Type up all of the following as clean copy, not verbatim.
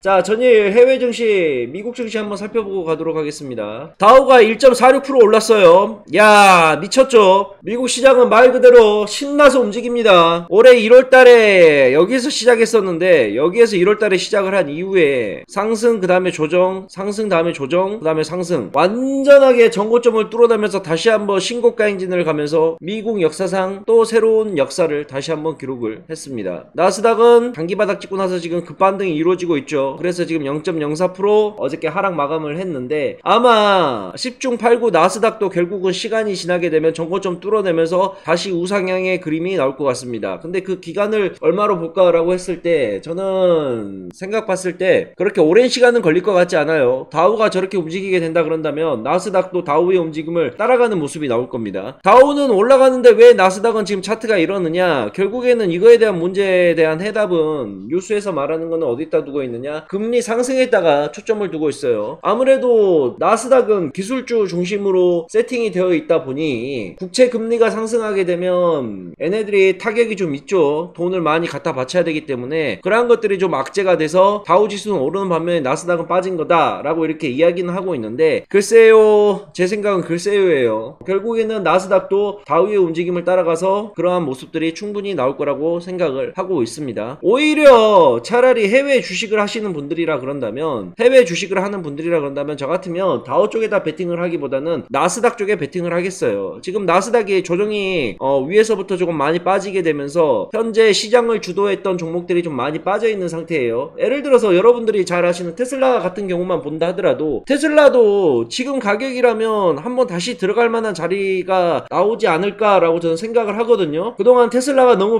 자, 전일 해외 증시, 미국 증시 한번 살펴보고 가도록 하겠습니다. 다우가 1.46% 올랐어요. 야, 미쳤죠? 미국 시장은 말 그대로 신나서 움직입니다. 올해 1월달에 여기에서 시작했었는데 여기에서 1월달에 시작을 한 이후에 상승, 그 다음에 조정, 상승, 다음에 조정, 그 다음에 상승, 완전하게 전고점을 뚫어내면서 다시 한번 신고가 행진을 가면서 미국 역사상 또 새로운 역사를 다시 한번 기록을 했습니다. 나스닥은 단기바닥 찍고 나서 지금 급반등이 이루어지고 있죠. 그래서 지금 0.04% 어저께 하락 마감을 했는데, 아마 10중 8구 나스닥도 결국은 시간이 지나게 되면 전고점 뚫어내면서 다시 우상향의 그림이 나올 것 같습니다. 근데 그 기간을 얼마로 볼까라고 했을 때 저는 생각 봤을 때 그렇게 오랜 시간은 걸릴 것 같지 않아요. 다우가 저렇게 움직이게 된다 그런다면 나스닥도 다우의 움직임을 따라가는 모습이 나올 겁니다. 다우는 올라가는데 왜 나스닥은 지금 차트가 이러느냐, 결국에는 이거에 대한 문제에 대한 해답은 뉴스에서 말하는 거는 어디다 두고 있느냐, 금리 상승에다가 초점을 두고 있어요. 아무래도 나스닥은 기술주 중심으로 세팅이 되어 있다 보니 국채 금리가 상승하게 되면 얘네들이 타격이 좀 있죠. 돈을 많이 갖다 바쳐야 되기 때문에 그러한 것들이 좀 악재가 돼서 다우지수는 오르는 반면에 나스닥은 빠진 거다 라고 이렇게 이야기는 하고 있는데, 글쎄요, 제 생각은 글쎄요예요. 결국에는 나스닥도 다우의 움직임을 따라가서 그러한 모습들이 충분히 나올 거라고 생각을 하고 있습니다. 오히려 차라리 해외 주식을 하시는 분들이라 그런다면, 해외 주식을 하는 분들이라 그런다면 저 같으면 다우 쪽에다 베팅을 하기보다는 나스닥 쪽에 베팅을 하겠어요. 지금 나스닥이 조정이 위에서부터 조금 많이 빠지게 되면서 현재 시장을 주도했던 종목들이 좀 많이 빠져 있는 상태예요. 예를 들어서 여러분들이 잘 아시는 테슬라 같은 경우만 본다 하더라도 테슬라도 지금 가격이라면 한번 다시 들어갈 만한 자리가 나오지 않을까라고 저는 생각을 하거든요. 그동안 테슬라가 너무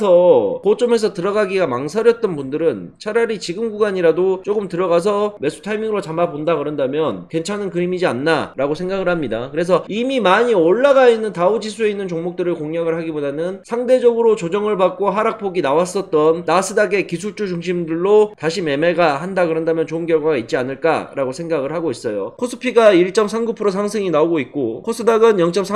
비싸서 고점에서 들어가기가 망설였던 분들은 차라리 지금 구간이라도 조금 들어가서 매수 타이밍으로 잡아본다 그런다면 괜찮은 그림이지 않나 라고 생각을 합니다. 그래서 이미 많이 올라가 있는 다우지수에 있는 종목들을 공략을 하기보다는 상대적으로 조정을 받고 하락폭이 나왔었던 나스닥의 기술주 중심들로 다시 매매가 한다 그런다면 좋은 결과가 있지 않을까 라고 생각을 하고 있어요. 코스피가 1.39% 상승이 나오고 있고 코스닥은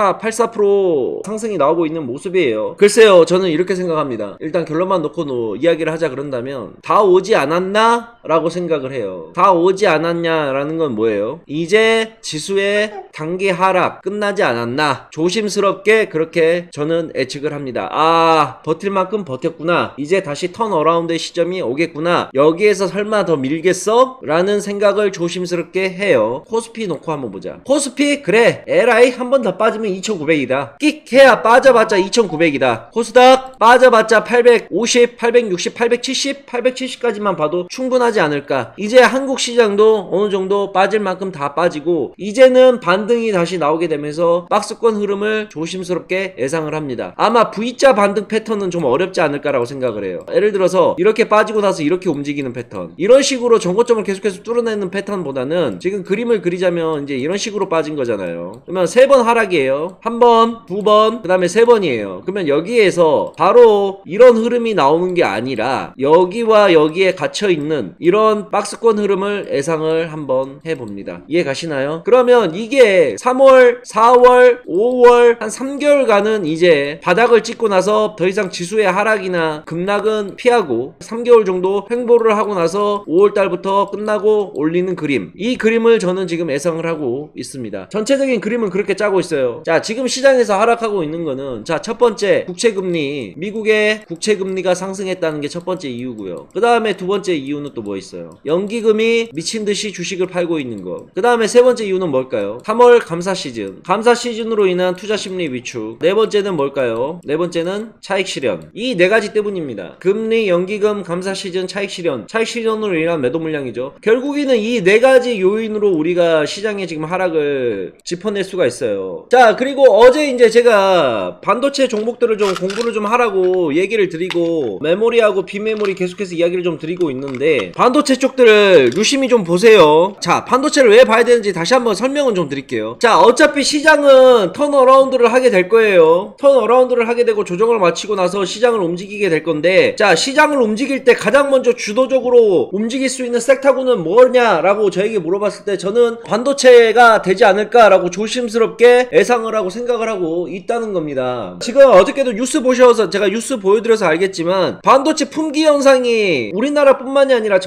0.84% 상승이 나오고 있는 모습이에요. 글쎄요, 저는 이렇게 생각합니다. 일단 결론만 놓고 이야기를 하자 그런다면 다 오지 않았나? 라고 생각을 해요. 다 오지 않았냐라는 건 뭐예요? 이제 지수의 단기 하락 끝나지 않았나? 조심스럽게 그렇게 저는 예측을 합니다. 아, 버틸 만큼 버텼구나. 이제 다시 턴어라운드의 시점이 오겠구나. 여기에서 설마 더 밀겠어? 라는 생각을 조심스럽게 해요. 코스피 놓고 한번 보자. 코스피 그래, LI 한 번 더 빠지면 2900이다. 끽 해야 빠져봤자 2900이다. 코스닥 빠져봤자 850, 860, 870, 870까지만 봐도 충분하지 않을까. 이제 한국 시장도 어느 정도 빠질 만큼 다 빠지고 이제는 반등이 다시 나오게 되면서 박스권 흐름을 조심스럽게 예상을 합니다. 아마 V자 반등 패턴은 좀 어렵지 않을까라고 생각을 해요. 예를 들어서 이렇게 빠지고 나서 이렇게 움직이는 패턴, 이런 식으로 전고점을 계속해서 뚫어내는 패턴보다는 지금 그림을 그리자면 이제 이런 식으로 빠진 거잖아요. 그러면 3번 하락이에요. 1번, 2번, 그 다음에 3번이에요. 그러면 여기에서 바로 이런 흐름이 나오는 게 아니라 여기와 여기에 갇혀있는 이런 박스권 흐름을 예상을 한번 해봅니다. 이해 가시나요? 그러면 이게 3월, 4월, 5월 한 3개월간은 이제 바닥을 찍고 나서 더 이상 지수의 하락이나 급락은 피하고 3개월 정도 횡보를 하고 나서 5월달부터 끝나고 올리는 그림, 이 그림을 저는 지금 예상을 하고 있습니다. 전체적인 그림은 그렇게 짜고 있어요. 자, 지금 시장에서 하락하고 있는 거는, 자, 첫 번째 국채금리, 미국의 국채금리가 상승했다는 게 첫 번째 이유고요. 그 다음에 두 번째 이유는 또 뭐 있어요? 연기금이 미친듯이 주식을 팔고 있는 거. 그 다음에 세 번째 이유는 뭘까요? 3월 감사 시즌, 감사 시즌으로 인한 투자 심리 위축. 네 번째는 뭘까요? 네 번째는 차익 실현. 이 네 가지 때문입니다. 금리, 연기금, 감사 시즌, 차익 실현. 차익 실현으로 인한 매도 물량이죠. 결국에는 이 네 가지 요인으로 우리가 시장에 지금 하락을 짚어낼 수가 있어요. 자, 그리고 어제 이제 제가 반도체 종목들을 좀 공부를 좀 하라고 얘기를 드리고 메모리하고 비메모리 계속해서 이야기를 좀 드리고 있는데, 반도체 쪽들을 유심히 좀 보세요. 자, 반도체를 왜 봐야 되는지 다시 한번 설명은 좀 드릴게요. 자, 어차피 시장은 턴어라운드를 하게 될 거예요. 턴어라운드를 하게 되고 조정을 마치고 나서 시장을 움직이게 될 건데, 자, 시장을 움직일 때 가장 먼저 주도적으로 움직일 수 있는 섹터군은 뭐냐라고 저에게 물어봤을 때 저는 반도체가 되지 않을까라고 조심스럽게 예상을 하고 생각을 하고 있다는 겁니다. 지금 어저께도 뉴스 보셔서 제가 뉴스 보여드려서 알겠지만 반도체 품귀 현상이 우리나라뿐만이 아니라 전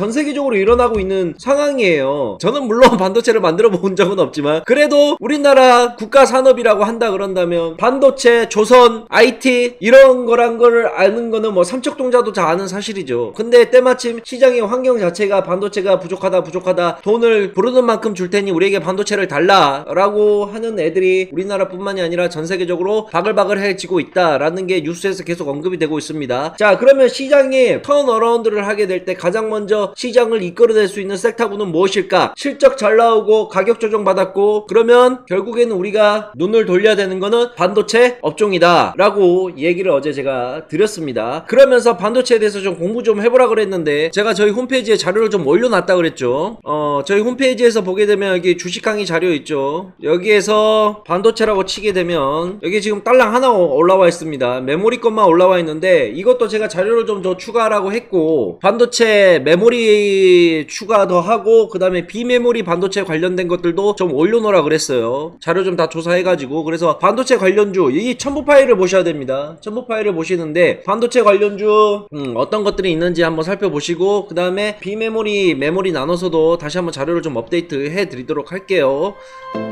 전 세계적으로 일어나고 있는 상황이에요. 저는 물론 반도체를 만들어 본 적은 없지만 그래도 우리나라 국가 산업이라고 한다 그런다면 반도체, 조선, IT 이런 거란 걸 아는 거는 뭐 삼척동자도 다 아는 사실이죠. 근데 때마침 시장의 환경 자체가 반도체가 부족하다 돈을 부르는 만큼 줄 테니 우리에게 반도체를 달라 라고 하는 애들이 우리나라뿐만이 아니라 전 세계적으로 바글바글해지고 있다라는 게 뉴스에서 계속 언급이 되고 있습니다. 자, 그러면 시장이 턴어라운드를 하게 될 때 가장 먼저 시장을 이끌어낼 수 있는 섹터군은 무엇일까? 실적 잘 나오고 가격 조정 받았고 그러면 결국에는 우리가 눈을 돌려야 되는 거는 반도체 업종이다 라고 얘기를 어제 제가 드렸습니다. 그러면서 반도체에 대해서 좀 공부 좀 해보라 그랬는데 제가 저희 홈페이지에 자료를 좀 올려놨다 그랬죠. 저희 홈페이지에서 보게 되면 여기 주식 강의 자료 있죠. 여기에서 반도체라고 치게 되면 여기 지금 딸랑 하나 올라와 있습니다. 메모리 것만 올라와 있는데 이것도 제가 자료를 좀 더 추가하라고 했고 반도체 메모리 추가 더 하고 그 다음에 비메모리 반도체 관련된 것들도 좀 올려놓으라 그랬어요. 자료 좀 다 조사해가지고. 그래서 반도체 관련주 이 첨부 파일을 보셔야 됩니다. 첨부 파일을 보시는데 반도체 관련주 어떤 것들이 있는지 한번 살펴보시고 그 다음에 비메모리 메모리 나눠서도 다시 한번 자료를 좀 업데이트 해드리도록 할게요.